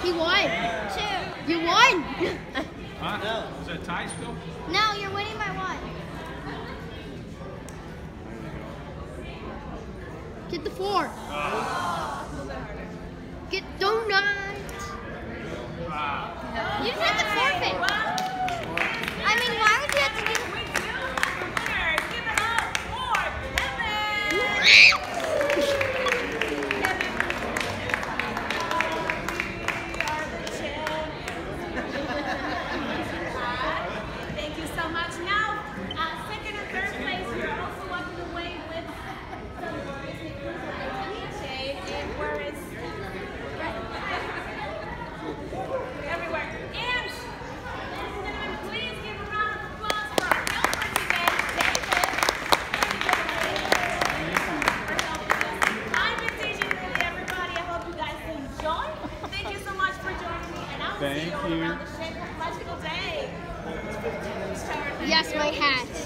He won. 2. You won. Huh? No. Is that tie still? No, you're winning by 1. Get the 4. Get donuts. You just have to forfeit. I mean, why would you have to do? Give it up for Kevin. Thank you so much. Now, second and third place, you're also walking away with some Disney Cruise Line keychain. And where is everywhere? And ladies and gentlemen, please give a round of applause for our helper today, David. I've been teaching really everybody. I hope you guys enjoy. Thank you so much for joining me, and I will see you all around the ship. Have a magical day. Yes, my hat.